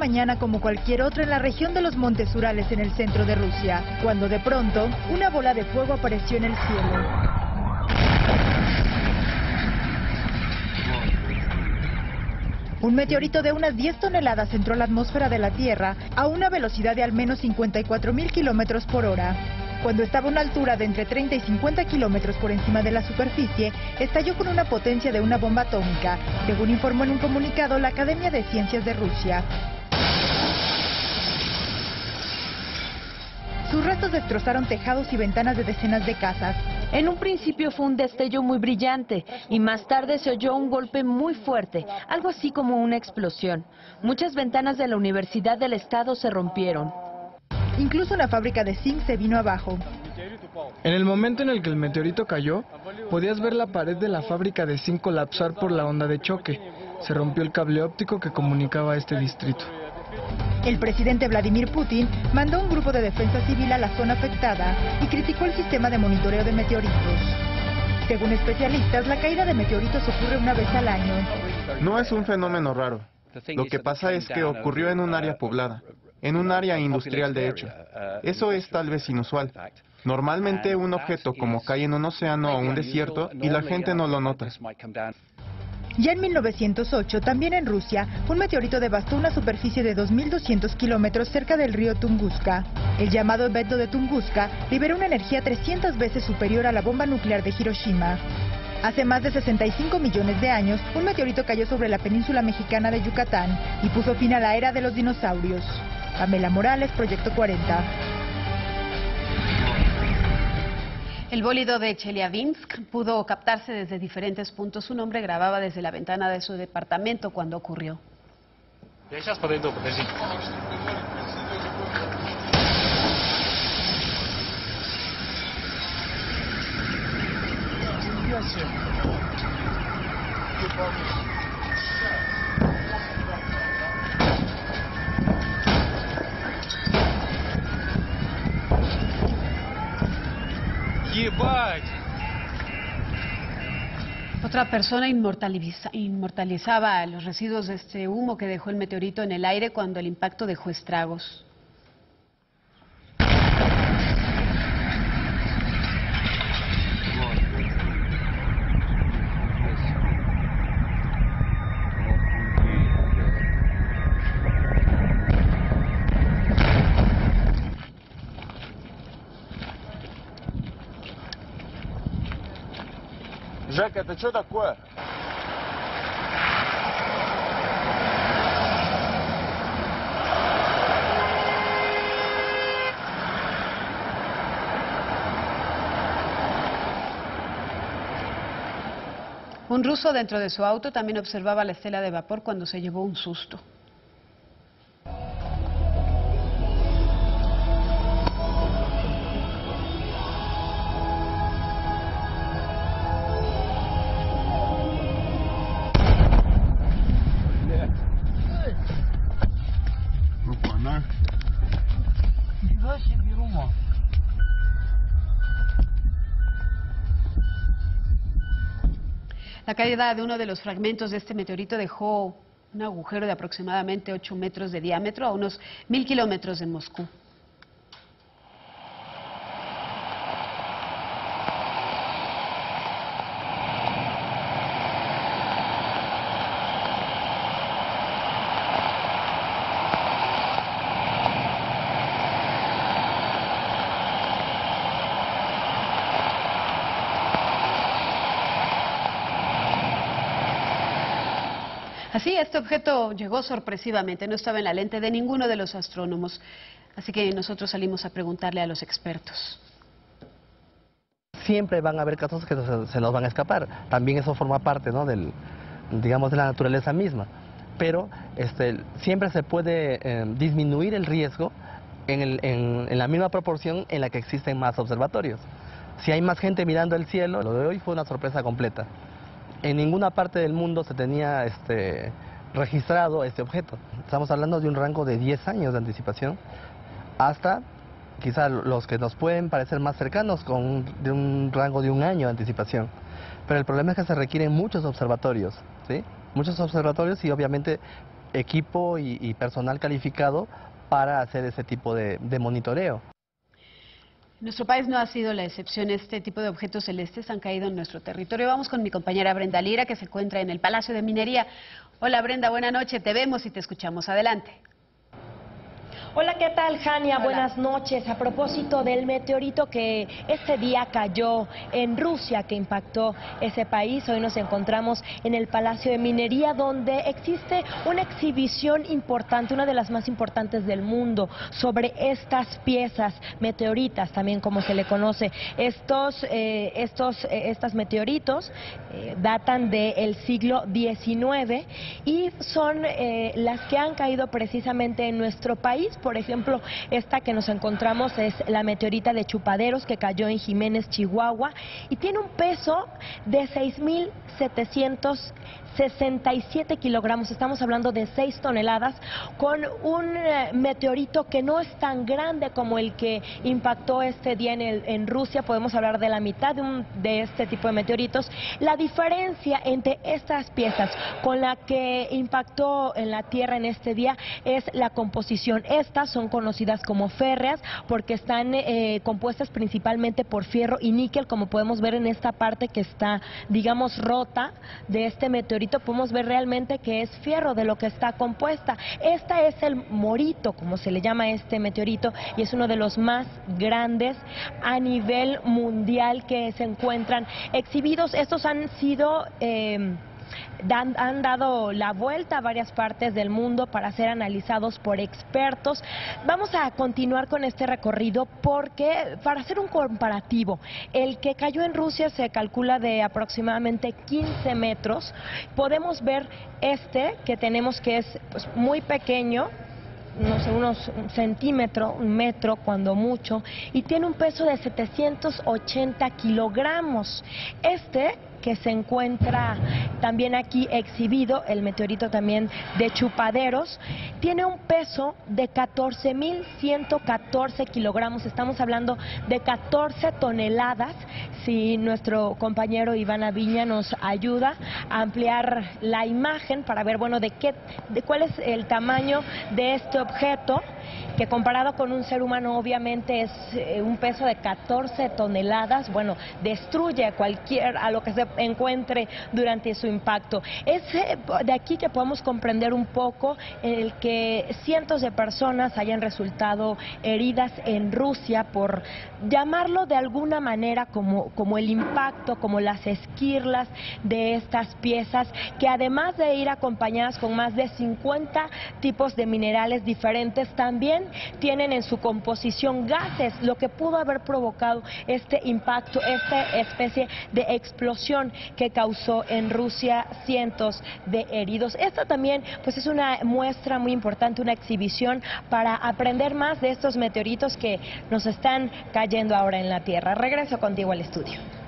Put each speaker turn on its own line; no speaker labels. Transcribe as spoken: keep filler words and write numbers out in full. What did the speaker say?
mañana como cualquier otra en la región de los Montes Urales en el centro de Rusia, cuando de pronto una bola de fuego apareció en el cielo. Un meteorito de unas diez toneladas entró a la atmósfera de la Tierra a una velocidad de al menos cincuenta y cuatro mil kilómetros por hora. Cuando estaba a una altura de entre treinta y cincuenta kilómetros por encima de la superficie, estalló con una potencia de una bomba atómica, según informó en un comunicado la Academia de Ciencias de Rusia. Sus restos destrozaron tejados y ventanas de decenas de casas.
En un principio fue un destello muy brillante y más tarde se oyó un golpe muy fuerte, algo así como una explosión. Muchas ventanas de la Universidad del Estado se rompieron.
Incluso una fábrica de zinc se vino abajo.
En el momento en el que el meteorito cayó, podías ver la pared de la fábrica de zinc colapsar por la onda de choque. Se rompió el cable óptico que comunicaba a este distrito.
El presidente Vladimir Putin mandó un grupo de defensa civil a la zona afectada y criticó el sistema de monitoreo de meteoritos. Según especialistas, la caída de meteoritos ocurre una vez al año.
No es un fenómeno raro. Lo que pasa es que ocurrió en un área poblada, en un área industrial de hecho. Eso es tal vez inusual. Normalmente un objeto como cae en un océano o un desierto y la gente no lo nota.
Ya en mil novecientos ocho, también en Rusia, un meteorito devastó una superficie de dos mil doscientos kilómetros cerca del río Tunguska. El llamado evento de Tunguska liberó una energía trescientas veces superior a la bomba nuclear de Hiroshima. Hace más de sesenta y cinco millones de años, un meteorito cayó sobre la península mexicana de Yucatán y puso fin a la era de los dinosaurios. Pamela Morales, Proyecto cuarenta.
El bólido de Chelyabinsk pudo captarse desde diferentes puntos. Un hombre grababa desde la ventana de su departamento cuando ocurrió. Otra persona inmortaliza, inmortalizaba los residuos de este humo que dejó el meteorito en el aire cuando el impacto dejó estragos.
Жека, это что такое?
Un ruso dentro de su auto también observaba la estela de vapor cuando se llevó un susto. La caída de uno de los fragmentos de este meteorito dejó un agujero de aproximadamente ocho metros de diámetro a unos mil kilómetros de Moscú. Así, este objeto llegó sorpresivamente, no estaba en la lente de ninguno de los astrónomos, así que nosotros salimos a preguntarle a los expertos.
Siempre van a haber casos que se, se nos van a escapar, también eso forma parte, ¿no?, del, digamos, de la naturaleza misma, pero este, siempre se puede eh, disminuir el riesgo en, el, en, en la misma proporción en la que existen más observatorios. Si hay más gente mirando el cielo, lo de hoy fue una sorpresa completa. En ninguna parte del mundo se tenía este, registrado este objeto. Estamos hablando de un rango de diez años de anticipación, hasta quizá los que nos pueden parecer más cercanos, con un, de un rango de un año de anticipación. Pero el problema es que se requieren muchos observatorios, ¿sí? Muchos observatorios y obviamente equipo y, y personal calificado para hacer ese tipo de, de monitoreo.
Nuestro país no ha sido la excepción. Este tipo de objetos celestes han caído en nuestro territorio. Vamos con mi compañera Brenda Lira, que se encuentra en el Palacio de Minería. Hola Brenda, buena noche. Te vemos y te escuchamos. Adelante.
Hola, ¿qué tal, Jania?
Hola.
Buenas noches. A propósito del meteorito que este día cayó en Rusia, que impactó ese país, hoy nos encontramos en el Palacio de Minería, donde existe una exhibición importante, una de las más importantes del mundo, sobre estas piezas meteoritas, también como se le conoce. Estos, eh, estos, eh, estos meteoritos eh, datan del siglo diecinueve y son eh, las que han caído precisamente en nuestro país. Por ejemplo, esta que nos encontramos es la meteorita de Chupaderos, que cayó en Jiménez, Chihuahua, y tiene un peso de seis mil setecientos sesenta y siete kilogramos, estamos hablando de seis toneladas, con un eh, meteorito que no es tan grande como el que impactó este día en, el, en Rusia. Podemos hablar de la mitad de, un, de este tipo de meteoritos. La diferencia entre estas piezas con la que impactó en la Tierra en este día es la composición. Estas son conocidas como férreas porque están eh, compuestas principalmente por fierro y níquel, como podemos ver en esta parte que está, digamos, rota de este meteorito. Podemos ver realmente que es fierro de lo que está compuesta. Esta es el morito, como se le llama a este meteorito, y es uno de los más grandes a nivel mundial que se encuentran exhibidos. Estos han sido... Eh, Dan, han dado la vuelta a varias partes del mundo para ser analizados por expertos. Vamos a continuar con este recorrido porque, para hacer un comparativo, el que cayó en Rusia se calcula de aproximadamente quince metros. Podemos ver este que tenemos, que es pues, muy pequeño, no sé, unos un centímetro, un metro cuando mucho, y tiene un peso de setecientos ochenta kilogramos. Este que se encuentra también aquí exhibido, el meteorito también de Chupaderos, tiene un peso de catorce mil ciento catorce kilogramos, estamos hablando de catorce toneladas. Si nuestro compañero Iván Aviña nos ayuda a ampliar la imagen para ver, bueno, de qué, de cuál es el tamaño de este objeto, que comparado con un ser humano obviamente es eh, un peso de catorce toneladas, bueno, destruye cualquier, a lo que se encuentre durante su impacto. Es eh, de aquí que podemos comprender un poco el que cientos de personas hayan resultado heridas en Rusia por llamarlo de alguna manera como, como el impacto, como las esquirlas de estas piezas, que además de ir acompañadas con más de cincuenta tipos de minerales diferentes, también tienen en su composición gases, lo que pudo haber provocado este impacto, esta especie de explosión que causó en Rusia cientos de heridos. Esta también pues es una muestra muy importante, una exhibición para aprender más de estos meteoritos que nos están cayendo ahora en la Tierra. Regreso contigo al estudio.